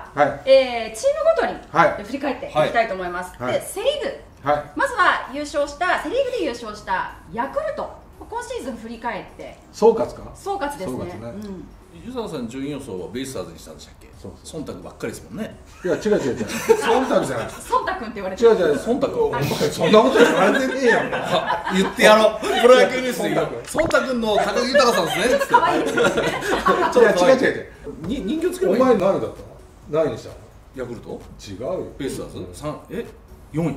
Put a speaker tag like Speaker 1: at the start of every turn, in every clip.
Speaker 1: は、チームごとに振り返っていきたいと思います。で、セ・リーグ、まずはセ・リーグで優勝したヤクルト、今シーズン振り返って
Speaker 2: 総括か、
Speaker 1: 総括ですね。
Speaker 3: 湯沢さん順位予想はベイスターズにしたんでしたっけ？忖度ばっかりですもんね。
Speaker 2: いや違う忖度じゃない。
Speaker 1: 忖度って言われて
Speaker 2: 違う
Speaker 3: 忖度。
Speaker 2: お前そんなこと言われてねえやん。
Speaker 3: 言ってやろう。プロ野球ニュースで言う。忖度君の高木豊さんですね。
Speaker 1: 可愛いですね。
Speaker 2: 違う。
Speaker 3: 人形つければいい。
Speaker 2: お前何だったの？何にしたの？
Speaker 3: ヤクルト？
Speaker 2: 違うよ。
Speaker 3: ベイスターズ4位。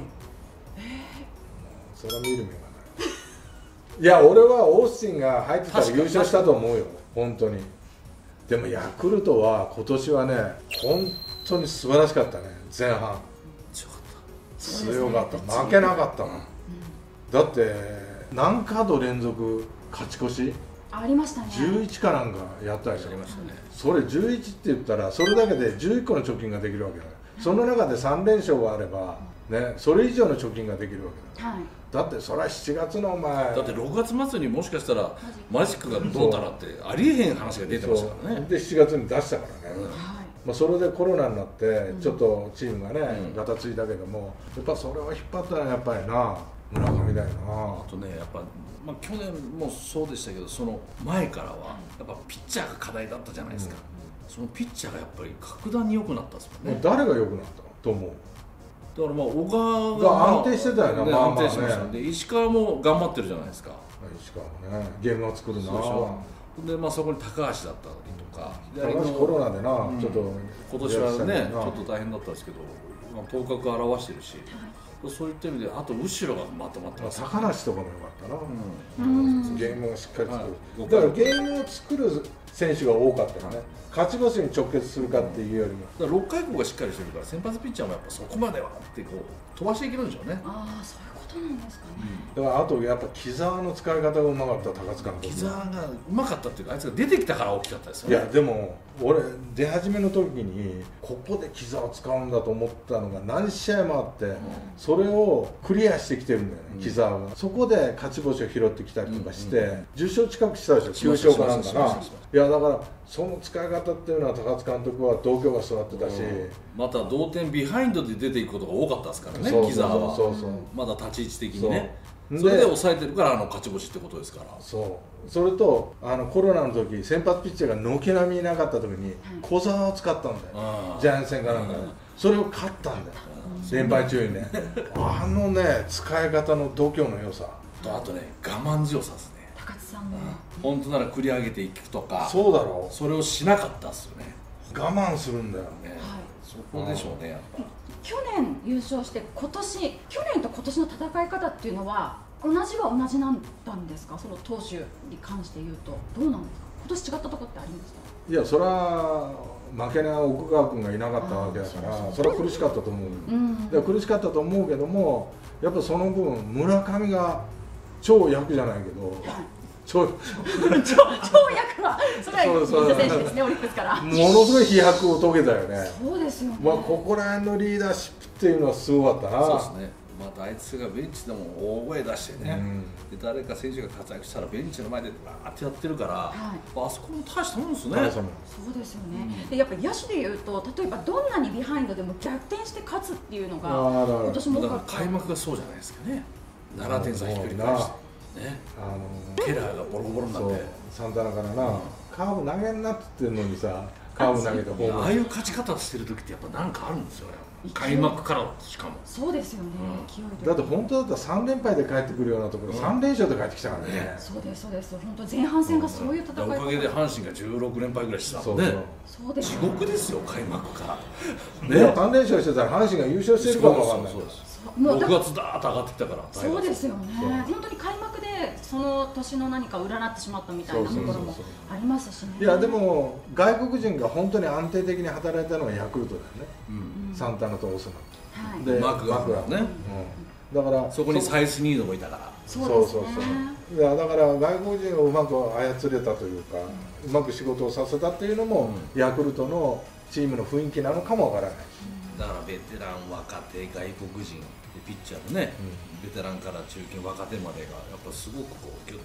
Speaker 2: それは見る目がない。いや俺はオースティンが入ってたら優勝したと思うよ本当に。でもヤクルトは今年はね本当に素晴らしかったね。前半強かった、負けなかったもん。だって何カード連続勝ち越し
Speaker 1: ありましたね。
Speaker 2: 11かなんかやったでしょ。それ11って言ったらそれだけで11個の貯金ができるわけだよ。その中で3連勝があればね、それ以上の貯金ができるわけだ。だってそれは7月のお前
Speaker 3: だって6月末にもしかしたらマジックがどうたらってありえへん話が出てましたからね。
Speaker 2: で7月に出したからね。まあそれでコロナになってちょっとチームがねガタついたけども、やっぱそれを引っ張ったらやっぱりな村上だよな。
Speaker 3: あとねやっぱまあ去年もそうでしたけどその前からはやっぱピッチャーが課題だったじゃないですか。そのピッチャーがやっぱり格段に良くなったんですもんね。
Speaker 2: 誰が良くなったと思う？
Speaker 3: だからまあ小川
Speaker 2: が安定してたよな。
Speaker 3: 安定してましたね。で石川も頑張ってるじゃないですか。
Speaker 2: 石川もねゲームを作るな。
Speaker 3: でまあそこに高橋だったりとか。
Speaker 2: 高橋コロナでなちょっと
Speaker 3: 今年はねちょっと大変だったんですけど、頭角を現してるし。そういった意味であと後ろがまとまってます。
Speaker 2: 高梨とかも良かったな。ゲームをしっかり作る。だからゲームを作る選手が多かったよね。勝ち星に直結するかっていうよりも。
Speaker 3: だから6回以降がしっかりしてるから先発ピッチャーもやっぱそこまではってこう飛ばしていけるんでしょうね。
Speaker 1: ああそういうことなんですかね。
Speaker 2: だからあとやっぱ木澤の使い方がうまかった高津監督。
Speaker 3: 木澤がうまかったっていうかあいつが出てきたから大きかったですよね。
Speaker 2: いやでも俺出始めの時にここで木澤を使うんだと思ったのが何試合もあって、それをクリアしてきてるんだよね、木澤が。そこで勝ち星を拾ってきたりとかして、10勝近くしたでしょ、9勝かなんかな。いやだからその使い方っていうのは高津監督は度胸が育ってたし、
Speaker 3: また同点ビハインドで出ていくことが多かったですからね、木澤は。まだ立ち位置的にね。それで抑えてるから勝ち星ってことですから。
Speaker 2: それとコロナの時先発ピッチャーが軒並みいなかった時に小澤を使ったんだよ、ジャイアンツ戦かなんかで。それを勝ったんだよ、連敗中にね。使い方の度胸の良さ
Speaker 3: と、あとね我慢強さですね。
Speaker 1: 高津さんね、
Speaker 3: 本当なら繰り上げていくとか、
Speaker 2: そうだろう、
Speaker 3: それをしなかったっすよね。
Speaker 2: 我慢するんだよ
Speaker 3: ね。そこでしょうね、やっぱ。
Speaker 1: 去年優勝して去年と今年の戦い方っていうのは同じなんですか？その投手に関して言うとどうなんですか？今年違ったところってありました？
Speaker 2: いやそれは負けない奥川君がいなかったわけだから、それは苦しかったと思う。苦しかったと思うけども、やっぱその分村上が超役じゃないけど、超役
Speaker 1: はそれは水田選手ですね、オリックスから。
Speaker 2: ものすごい飛躍を遂げたよね。
Speaker 1: そうですよね。
Speaker 2: ここら辺のリーダーシップっていうのはすごかったな。
Speaker 3: そうですね。またあいつがベンチでも大声出してね、で誰か選手が活躍したらベンチの前でバーってやってるから、あそこも大したもんですね。
Speaker 1: そうですよね。でやっぱ野手でいうと、例えばどんなにビハインドでも逆転して勝つっていうのが今年も多かった。
Speaker 3: 開幕がそうじゃないですかね。7点差ひっくり返してね、ケラーがボロボロになって
Speaker 2: サンタナからな、カーブ投げんなって言ってんのにさ、カーブ投げてホームラン。
Speaker 3: ああいう勝ち方してる時ってやっぱなんかあるんですよ。開幕からしかも。
Speaker 1: そうですよね。
Speaker 2: だって本当だったら3連敗で帰ってくるようなところ、3連勝で帰ってきたからね。
Speaker 1: そうですそうです。本当前半戦がそういう戦い方。
Speaker 3: おかげで阪神が16連敗ぐらいしたもんね。地獄ですよ、開幕から。
Speaker 2: 3連勝してたら阪神が優勝してるかもわかんない。
Speaker 3: 6月だーっと上がってきたから。
Speaker 1: そうですよね。本当に開幕でその年の何かを占ってしまったみたいなところもありますしね。
Speaker 2: いやでも外国人が本当に安定的に働いたのはヤクルトだよね。サンタナとオスナ
Speaker 3: でマクガフね。
Speaker 2: だから
Speaker 3: そこにサイスニードもいたから。
Speaker 1: そう
Speaker 2: だから外国人をうまく操れたというか、うまく仕事をさせたっていうのもヤクルトのチームの雰囲気なのかもわからない。
Speaker 3: だからベテラン、若手、外国人でピッチャーのね、ベテランから中堅、若手までがやっぱすごくこうギュッとこう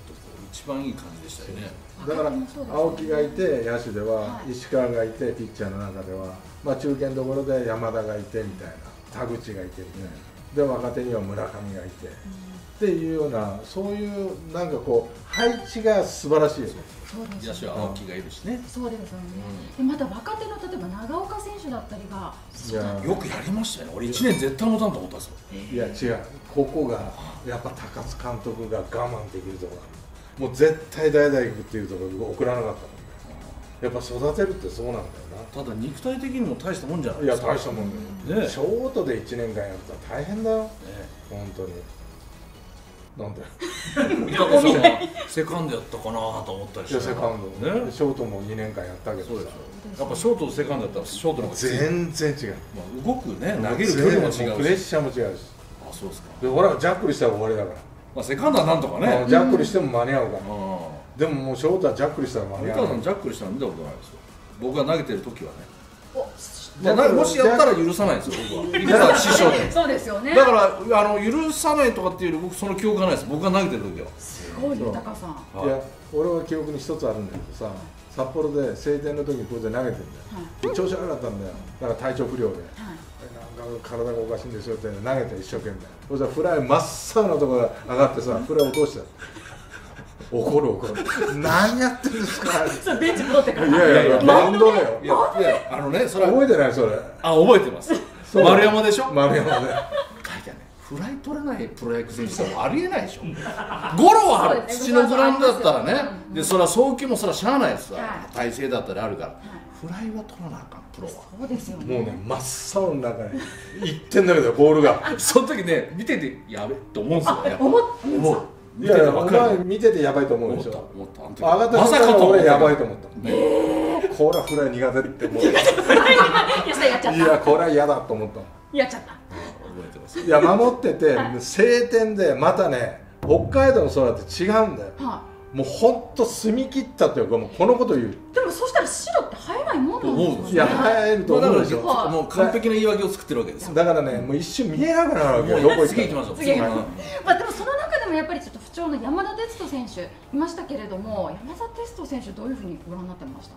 Speaker 3: 一番いい感じでしたよね。
Speaker 2: だから青木がいて野手では、石川がいてピッチャーの中では、まあ、中堅どころで山田がいてみたいな、田口がいてみたいな、で若手には村上がいて、っていうような、そういうなんかこう配置が素晴らしいよね。
Speaker 3: 野手は青木がいるしね。
Speaker 1: そうですよね。でまた若手の例えば長岡選手だったりが
Speaker 3: よくやりましたよね。俺1年絶対持たんと思ったんですよ。
Speaker 2: いや違う、ここがやっぱ高津監督が我慢できるところ、もう絶対代々行くっていうところを送らなかったもんね。やっぱ育てるってそうなんだよ
Speaker 3: な。ただ肉体的にも大したもんじゃない
Speaker 2: な。いや
Speaker 3: ですか。
Speaker 2: 大したもんだよ、ね、ショートで1年間やると大変だよ、ね、本当に。なんで
Speaker 3: セカンドやったかなと思ったりして。
Speaker 2: セカンド、ね、ショートも2年間やったけどさ、
Speaker 3: やっぱショートとセカンドやったらショートの方が
Speaker 2: 全然違う、
Speaker 3: 動くね、投げる距離も違うし、
Speaker 2: プレッシャーも違うし。
Speaker 3: あ、そうですか。
Speaker 2: で俺はジャックルしたら終わりだから、
Speaker 3: まあ、セカンドはなんとかね、
Speaker 2: ジャックルしても間に合うから、でももうショートはジャックルしたら間に合う。
Speaker 3: ジャックルしたら見たことないですよ、僕が投げてる時はね。
Speaker 2: も
Speaker 3: しやったら許さないですよ、僕は。今は師匠で。
Speaker 1: そうですよね。
Speaker 3: だから許さないとかっていうより、僕その記憶がないです。僕が投げてる時は。
Speaker 1: すごい豊さん。
Speaker 2: いや、俺は記憶に一つあるんだけどさ、札幌で晴天の時にここで投げてるんだよ。調子悪かったんだよ。だから体調不良で。なんか体がおかしいんですよって投げて一生懸命。そしたらフライ真っ青なところが上がってさ、フライ落とした。怒る。何やってんですか。
Speaker 1: ベンチ戻ってから。
Speaker 2: いやマウンドだよ。
Speaker 3: いやね、それ
Speaker 2: 覚えてないそれ。
Speaker 3: あ、覚えてます。丸山でしょ。
Speaker 2: 丸山で。
Speaker 3: 書いてね、フライ取れないプロ野球選手はありえないでしょ。ゴロはある。土のグラウンドだったらね。で、それは送球もそれはしゃあないですわ。体勢だったりあるから。フライは取らなあかん、プロは。
Speaker 1: そうですよね。
Speaker 2: もうね、真っ青の中に行ってんだけど、ボールが。
Speaker 3: その時ね、見ててやべって思うんですよ。
Speaker 1: 思う。
Speaker 2: いや、お前見ててやばいと思うでしょ。上がった
Speaker 3: まさか
Speaker 2: と俺やばいと思った。これはフライ苦手って思った。いや、これは嫌だと思った。
Speaker 1: やっちゃった。
Speaker 3: 覚えてます。
Speaker 2: いや、守ってて晴天で、またね、北海道の空って違うんだよ。もう本当澄み切ったっていうか、もうこのこと言う。
Speaker 1: でもそしたら白って生えないもんなんですよね。
Speaker 2: いや、生えると思うでしょ。
Speaker 3: もう完璧な言い訳を作ってるわけですよ。
Speaker 2: だからね、もう一瞬見えなくなるわけよ。どこ行
Speaker 3: 次行きましょう。
Speaker 1: 次行きましょう。まあでもその中でもやっぱりちょっと不調の山田哲人選手いましたけれども、山田哲人選手どういうふうにご覧になってました？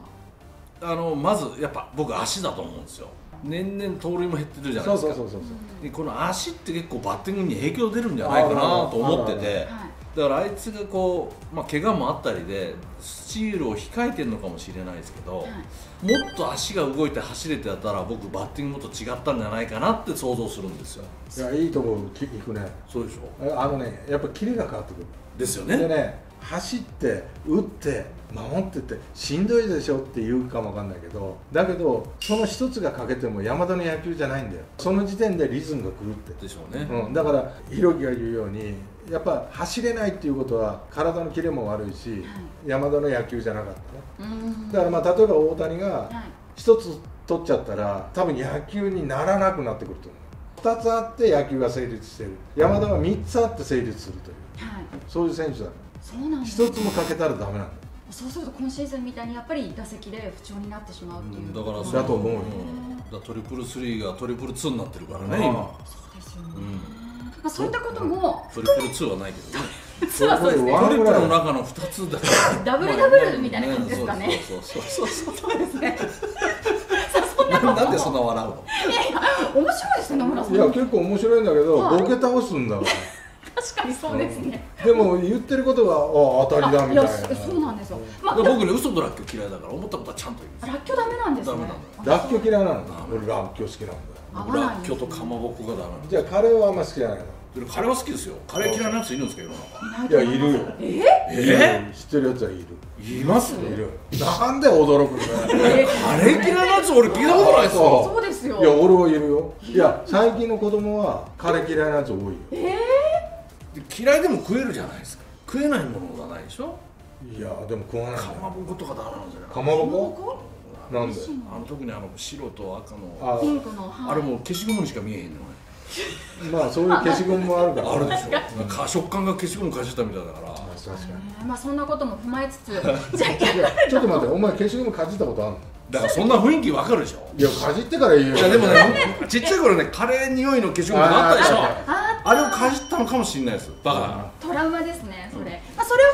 Speaker 3: まずやっぱ僕足だと思うんですよ。年々盗塁も減ってるじゃないですか。
Speaker 2: そう
Speaker 3: でこの足って結構バッティングに影響出るんじゃないかなと思ってて、だからあいつがこう、まあ、怪我もあったりでスチールを控えてるのかもしれないですけど、もっと足が動いて走れてたら僕バッティングもっと違ったんじゃないかなって想像するんですよ。
Speaker 2: いや、いいとこ行くね。
Speaker 3: そうでしょ。
Speaker 2: やっぱキレが変わってくる
Speaker 3: ですよね。
Speaker 2: でね、走って打って守っててしんどいでしょって言うかもわかんないけど、だけどその一つが欠けても山田の野球じゃないんだよ。その時点でリズムが狂って
Speaker 3: でしょうね。
Speaker 2: だからひろきが言うように、やっぱ走れないっていうことは体のキレも悪いし、山田の野球じゃなかったね。だからまあ例えば大谷が一つ取っちゃったら多分野球にならなくなってくると思う。2つあって野球が成立してる。山田は3つあって成立するという、そういう選手だから。
Speaker 1: そうなんです。
Speaker 2: 1つも欠けたらダメなんだよ。
Speaker 1: そうすると今シーズンみたいにやっぱり打席で不調になってしまうっていう。
Speaker 3: だから
Speaker 2: だと思うよ。
Speaker 3: トリプルスリーがトリプルツーになってるからね、今。
Speaker 1: そうですよね。まあそういったことも
Speaker 3: トリプルツーはないけどね。
Speaker 1: ツーはそうですね。
Speaker 3: トリプルの中の2つだから。
Speaker 1: ダブルダブルみたいな感じですかね。
Speaker 3: そう
Speaker 1: ですね。
Speaker 3: なんでそんな笑うの？
Speaker 1: いやいや、面白いですね、野村さん。
Speaker 2: いや、結構面白いんだけど、ボケ倒すんだから。
Speaker 1: 確かにそうですね。
Speaker 2: でも言ってることは当たりだみたいな。
Speaker 1: そうなんですよ。
Speaker 3: 僕ね、嘘とらっきょ嫌いだから思ったことはちゃんと言う。
Speaker 1: らっきょダメなんですね。
Speaker 2: らっきょ嫌いなの。俺らっきょ好きなんだよ。
Speaker 3: らっきょとかまぼこがダメなの。
Speaker 2: じゃあカレーはあんま好きじゃないの？
Speaker 3: カレーは好きですよ。カレー嫌いなやついるんですか、世の中。
Speaker 2: いや、いるよ。知ってるやつはいる。
Speaker 3: います？
Speaker 2: いる。なんで驚くんだよ。
Speaker 3: カレー嫌いなやつ俺聞いたことないですよ。
Speaker 1: そうですよ。
Speaker 2: いや、俺はいるよ。いや、最近の子供はカレー嫌いなやつ多いよ。
Speaker 3: 嫌いでも食えるじゃないですか。食えないものがないでしょ。
Speaker 2: いや、でも食わない。
Speaker 3: かまぼことかダメなんじゃない？
Speaker 2: かまぼこ？なんで？
Speaker 3: 特に白と赤の
Speaker 1: ピンクの、
Speaker 3: あれもう消しゴムにしか見えへんのね。
Speaker 2: まあそういう消しゴムもあるから。
Speaker 3: あるでしょ。食感が消しゴムかじったみたいだから。
Speaker 2: 確かに。
Speaker 1: まあそんなことも踏まえつつ、じゃ
Speaker 2: ちょっと待って、お前消しゴムかじったことあるの？
Speaker 3: だからそんな雰囲気わかるでしょ。
Speaker 2: いや、かじってから言うよ。
Speaker 3: いやでもね、ちっちゃい頃ね、カレー匂いの消しゴムがあったでしょ。あれをかじったのかもしれないです。バカだから。
Speaker 1: トラウマですね、それ。まあそれを踏まえ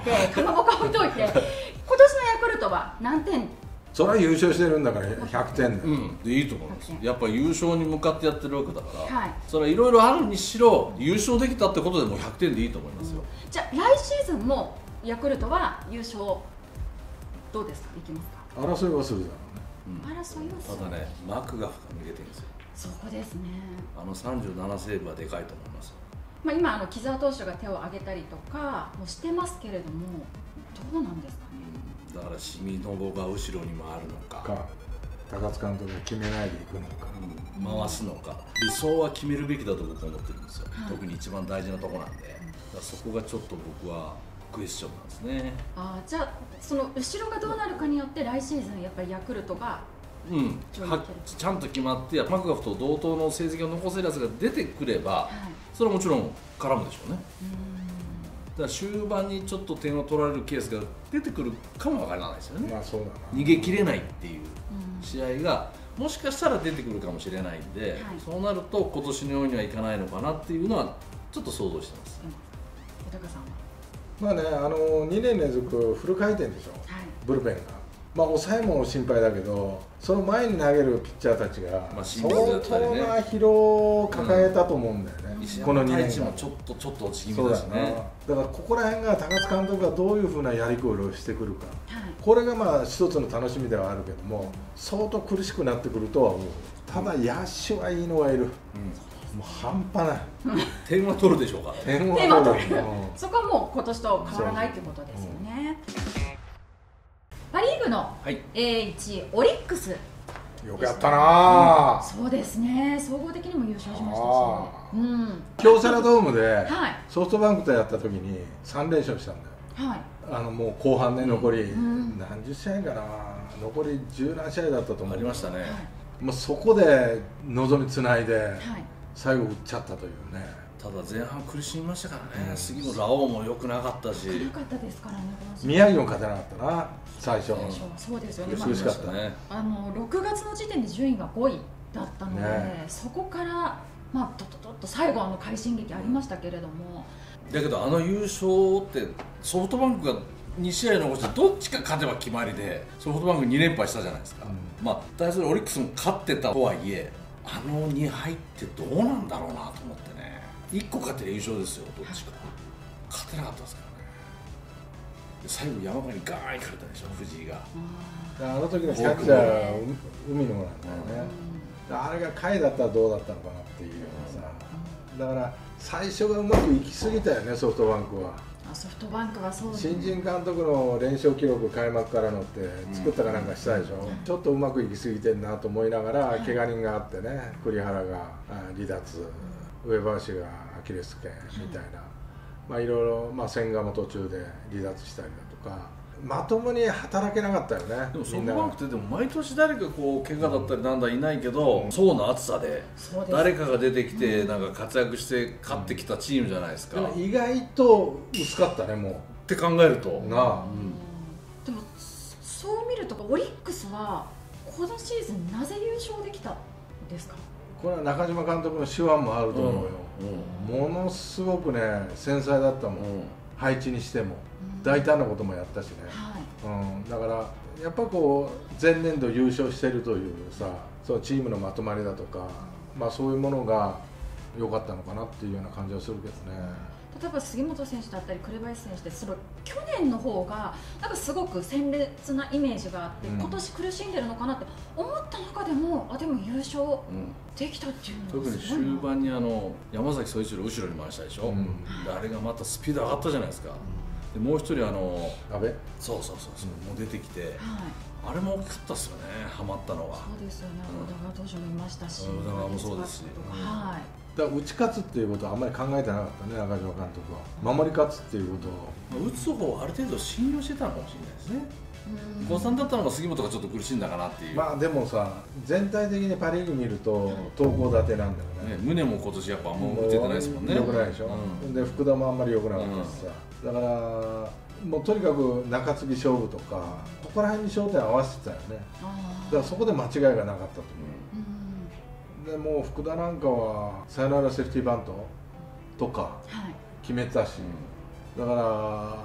Speaker 1: てかまぼこ置いといて今年のヤクルトは何点？
Speaker 2: それは優勝してるんだから100点だよ、
Speaker 3: でいいと思います。やっぱり優勝に向かってやってるわけだから、
Speaker 1: はい、
Speaker 3: それはいろいろあるにしろ優勝できたってことでもう100点でいいと思いますよ。
Speaker 1: じゃあ来シーズンもヤクルトは優勝どうですか？いきますか？
Speaker 2: 争いはするだろ
Speaker 1: 争いはする。
Speaker 3: ただね、マクガフが抜けてるんですよ。
Speaker 1: そこですね。
Speaker 3: 37セーブはでかいと思います。
Speaker 1: まあ今木澤投手が手を挙げたりとかもしてますけれども、どうなんですかね。
Speaker 3: だから清水が後ろに回るのか、
Speaker 2: 高津監督が決めないでいくのか、
Speaker 3: 回すのか、理想は決めるべきだと僕は思ってるんですよ、特に一番大事なところなんで、だからそこがちょっと僕はクエスチョンなんですね。
Speaker 1: じゃあその後ろがどうなるかによって来シーズンやっぱりヤクルトが
Speaker 3: ちゃんと決まってマクガフと同等の成績を残せるやつが出てくれば、それはもちろん絡むでしょうね。だから終盤にちょっと点を取られるケースが出てくるかもわからないですよね。
Speaker 2: まあそうだな、
Speaker 3: 逃げ切れないっていう試合がもしかしたら出てくるかもしれないんで、そうなると今年のようにはいかないのかなっていうのはちょっと想像してます。
Speaker 1: 豊さんは
Speaker 2: まあね、2年連続フル回転でしょ、ブルペンが。まあ抑えも心配だけど、その前に投げるピッチャーたちが相当な疲労を抱えたと思うんだよね、この2年間。
Speaker 3: もちょっと落ち気味だしね。
Speaker 2: だからここら辺が高津監督がどういうふうなやりくりをしてくるか、これがまあ一つの楽しみではあるけども、相当苦しくなってくるとは思う。ただ野手はいいのがいる、もう半端ない
Speaker 3: 点は取るでしょうか。
Speaker 1: 点は取るそこはもう今年と変わらないということですよね。パ・リーグの A1 位オリックス、
Speaker 2: よくやったな。
Speaker 1: そうですね、総合的にも優勝しましたし、
Speaker 2: 京セラドームでソフトバンクとやった時に3連勝したんだよ。もう後半ね、残り何十試合かな、残り十何試合だったと思う。
Speaker 3: ありましたね。
Speaker 2: もうそこで望みつないで最後打っちゃったというね。
Speaker 3: ただ前半苦しみましたからね、次のラオウも良くなかったし、
Speaker 1: 良かったですからね。
Speaker 2: 宮城も勝てなかったな、最初。
Speaker 1: そうですよね。
Speaker 2: 苦しかったね。
Speaker 1: 6月の時点で順位が5位だったので、そこからドッと最後快進撃ありましたけれども。
Speaker 3: だけど優勝ってソフトバンクが2試合残してどっちか勝てば決まりで、ソフトバンク2連敗したじゃないですか。対するオリックスも勝ってたとはいえ、2敗ってどうなんだろうなと思ってね。1個勝てば優勝ですよ、どっちか。勝てなかったですからね。最後山川にガーンいかれたでしょ、藤井が。
Speaker 2: あの時のキャッチャーは海野なんだよね。あれが甲斐だったらどうだったのかなっていうようなさ。だから最初がうまくいき過ぎたよね、ソフトバンクは。
Speaker 1: ソフトバンクはそうですね。
Speaker 2: 新人監督の連勝記録開幕からのって作ったかなんかしたでしょ、ちょっとうまくいき過ぎてるなと思いながら、怪我人があってね、栗原が離脱、上林がアキレス腱みたいな、いろいろ千賀も途中で離脱したりだとか、まともに働けなかったよね。
Speaker 3: でもソフトバンクってでも毎年誰か怪我だったりなんだいないけど、層の厚さで誰かが出てきてなんか活躍して勝ってきたチームじゃないですか。
Speaker 2: 意外と薄かったね、もう
Speaker 3: って考えると
Speaker 2: な。
Speaker 1: でもそう見るとオリックスはこのシーズンなぜ優勝できたんですか？
Speaker 2: これは中島監督の手腕もあると思うよ。ものすごくね、繊細だったもん、配置にしても大胆なこともやったしね、だからやっぱ前年度優勝してるというさ、そのチームのまとまりだとか、そういうものが良かったのかなっていうような感じはするけどね。
Speaker 1: 例えば杉本選手だったり紅林選手って、去年の方がなんかすごく鮮烈なイメージがあって、今年苦しんでるのかなって思った中でも、でも優勝できたっていうのは
Speaker 3: 特に終盤に山崎総一郎後ろに回したでしょ、あれがまたスピード上がったじゃないですか。でもう一人
Speaker 2: 阿部、
Speaker 3: そうもう出てきて、あれも大きかったですよね、ハマったのは。
Speaker 1: そうですよね、宇田川投手もいましたし、
Speaker 3: 宇田川もそうですし、
Speaker 2: だから打ち勝つっていうことはあんまり考えてなかったね、中島監督は。守り勝つっていうことを、
Speaker 3: 打つ方をある程度信用してたのかもしれないですね。誤算だったのが杉本がちょっと苦しんだかなっていう。
Speaker 2: でもさ、全体的にパ・リーグ見ると投高立てなんだよね。
Speaker 3: 宗も今年やっぱもう打ててないですもんね。
Speaker 2: 良くないでしょ、で福田もあんまり良くなかったしさ、だからもうとにかく中継ぎ勝負とか、ここら辺に焦点合わせてたよね。だからそこで間違いがなかったと思う。でもう福田なんかはサヨナラセーフティーバントとか決めたし、だからな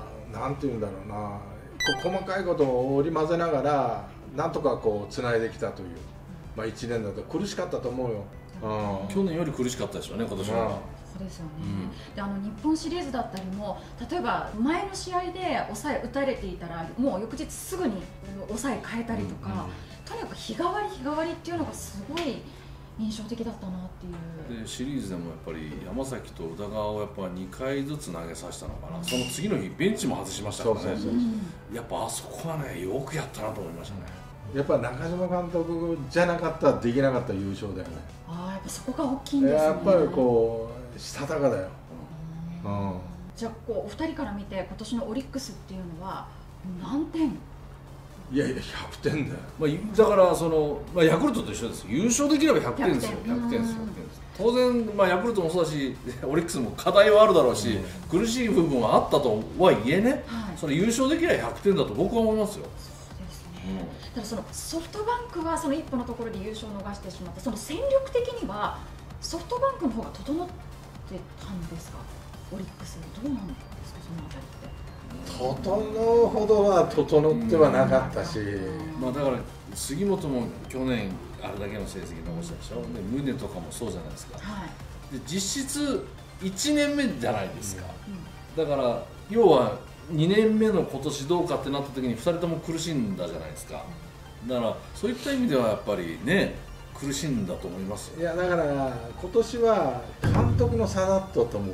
Speaker 2: なんていうんだろうな、細かいことを織り交ぜながらなんとかこうつないできたという、まあ、1年だと苦しかったと思うよ、
Speaker 3: 去年より苦しかったでしょうね、今年は。
Speaker 1: そうですよね、で日本シリーズだったりも、例えば前の試合で抑え打たれていたらもう翌日すぐに抑え変えたりとか、とにかく日替わり日替わりっていうのがすごい印象的だったなっていう。
Speaker 3: でシリーズでもやっぱり山崎と宇田川をやっぱ2回ずつ投げさせたのかな、その次の日ベンチも外しましたからね。やっぱあそこはねよくやったなと思いましたね。
Speaker 2: やっぱ中島監督じゃなかったらできなかった優勝だよね。
Speaker 1: やっぱそこが大きいんですね。
Speaker 2: やっぱりこうしたたかだよ。
Speaker 1: じゃあこうお二人から見て今年のオリックスっていうのは何点？
Speaker 2: いやいや100点だよ。
Speaker 3: だからその、ヤクルトと一緒です。優勝できれば100点ですよ。100点です。当然、ヤクルトもそうだしオリックスも課題はあるだろうし、苦しい部分はあったとはいえね、それ優勝できれば100点だと僕は思いますよ。
Speaker 1: ただそのソフトバンクはその一歩のところで優勝を逃してしまった、その戦力的にはソフトバンクの方が整ってたんですか？オリックスどうなんですか、そのあたりって。
Speaker 2: 整うほどは整ってはなかったし、
Speaker 3: だから杉本も去年あれだけの成績残したでしょ、で宗とかもそうじゃないですか、で実質1年目じゃないですか、だから要は2年目の今年どうかってなった時に2人とも苦しんだじゃないですか。だからそういった意味ではやっぱりね苦しんだと思いますよ。
Speaker 2: いやだから今年は監督の差だったと思う。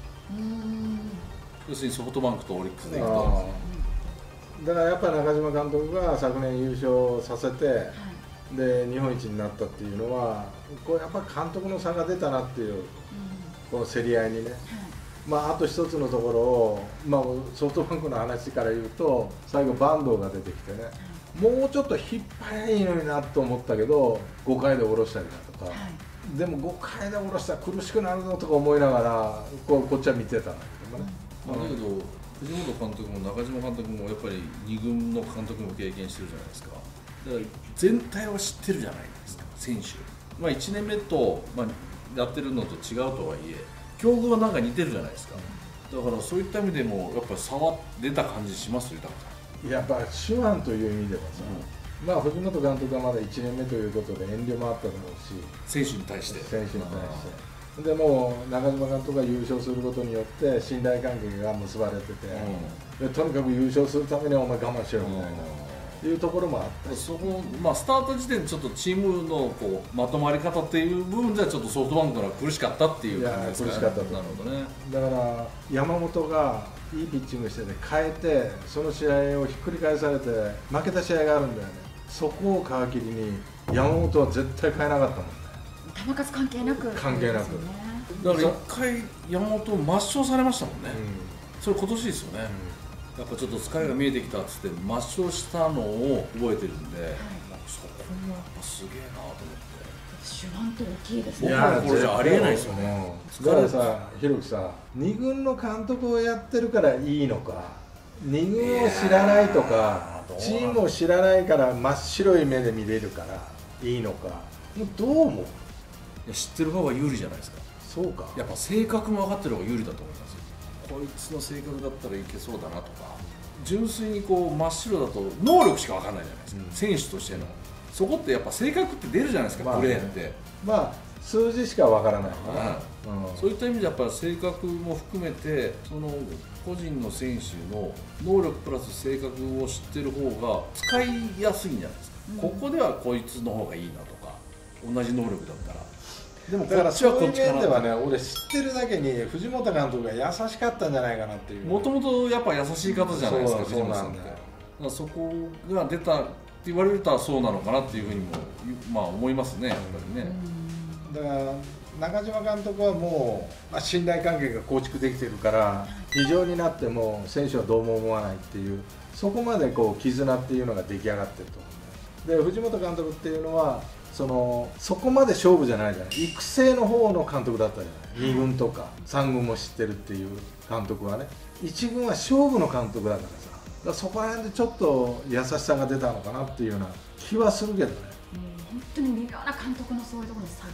Speaker 3: 要するにソフトバンクとオリックスでいくと、
Speaker 2: だからやっぱり中島監督が昨年優勝させて、で日本一になったっていうのはこうやっぱり監督の差が出たなっていう、この競り合いにね、あと一つのところを、ソフトバンクの話から言うと最後坂東が出てきてね、もうちょっと引っ張りゃいいのになと思ったけど5回で下ろしたりだとか、でも5回で下ろしたら苦しくなるぞとか思いながらこっちは見てたんだけどね。
Speaker 3: だけど藤本監督も中島監督もやっぱり2軍の監督も経験してるじゃないですか。だから全体は知ってるじゃないですか、選手。1年目と、やってるのと違うとはいえ境遇はなんか似てるじゃないですか。だからそういった意味でもやっぱり差は出た感じしますよ。
Speaker 2: やっぱ手腕という意味ではさ、藤本監督はまだ1年目ということで遠慮もあっただろうし、
Speaker 3: 選手に対して
Speaker 2: でも中島監督が優勝することによって信頼関係が結ばれてて、でとにかく優勝するためにはお前我慢しろみたいな、いうところもあった。
Speaker 3: そこ、スタート時点でちょっとチームのこうまとまり方っていう部分ではちょっとソフトバンクから苦しかったっていう感じですかね。
Speaker 2: 苦しかったと。
Speaker 3: なるほどね。
Speaker 2: だから山本がいいピッチングしてて変えてその試合をひっくり返されて負けた試合があるんだよね。そこを皮切りに山本は絶対変えなかったもんね。
Speaker 1: 球数関係なく。
Speaker 2: 関係なく。
Speaker 3: だから一回山本抹消されましたもんね。それ今年ですよね。やっぱちょっと疲れが見えてきたっつって抹消したのを覚えてるんで、そこもやっぱすげえなと思って。
Speaker 1: 手腕って大きいですね。
Speaker 3: いやこれじゃありえないですよね。
Speaker 2: だからさ、ひろきさ、2軍の監督をやってるからいいのか、2軍を知らないとか、チームを知らないから真っ白い目で見れるからいいのか、どう思う？
Speaker 3: 知ってる方が有利じゃないですか。
Speaker 2: そうか。
Speaker 3: やっぱ性格も分かってる方が有利だと思いますよ。こいつの性格だったらいけそうだなとか、純粋にこう真っ白だと能力しか分かんないじゃないですか、選手としての。そこってやっぱ性格って出るじゃないですか、プレーって。
Speaker 2: 数字しか分からないな、
Speaker 3: そういった意味でやっぱり性格も含めてその個人の選手の能力プラス性格を知ってる方が使いやすいんじゃないですか、ここではこいつの方がいいなとか、同じ能力だったら。
Speaker 2: でもだからそういう面ではね、俺知ってるだけに藤本監督が優しかったんじゃないかなっていう。
Speaker 3: もともとやっぱ優しい方じゃないですか、藤本さんって。だからそこが出たって言われるとそうなのかなっていうふうにも思いますね、やっぱりね。
Speaker 2: だから中島監督はもう、信頼関係が構築できてるから非常になっても選手はどうも思わないっていう、そこまでこう絆っていうのが出来上がってると思うんだよ。で藤本監督っていうのはそこまで勝負じゃないじゃない、育成の方の監督だったじゃない。2軍とか3軍も知ってるっていう監督はね、1軍は勝負の監督だからさ、だからそこら辺でちょっと優しさが出たのかなっていうような気はするけどね。
Speaker 1: 本当に微妙な監督のそういうところの差。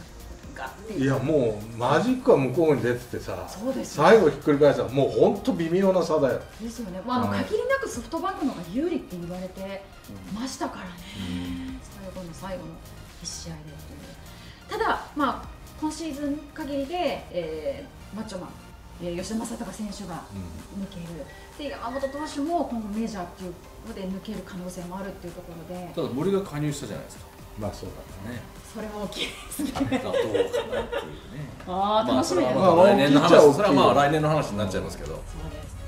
Speaker 1: ガッていう。
Speaker 2: いやもうマジックは向こうに出ててさ、
Speaker 1: そうですよ、
Speaker 2: 最後ひっくり返したらもう本当微妙な差だよ。
Speaker 1: ですよね。まあ、限りなくソフトバンクの方が有利って言われてましたからね、最後の最後の1試合でっていう。ただ、まあ、今シーズン限りで、マッチョマン、吉田正尚選手が抜ける、で山本投手も今後メジャーっていうので抜ける可能性もあるっていうところで、
Speaker 3: ただ森が加入したじゃないですか。
Speaker 2: まあそうだね。
Speaker 1: それも大きいですね。
Speaker 3: どうかなっていうね。
Speaker 1: ああ、楽しみですね。
Speaker 3: 来年の話、それはまあ来年の話になっちゃいますけど。
Speaker 1: そうです。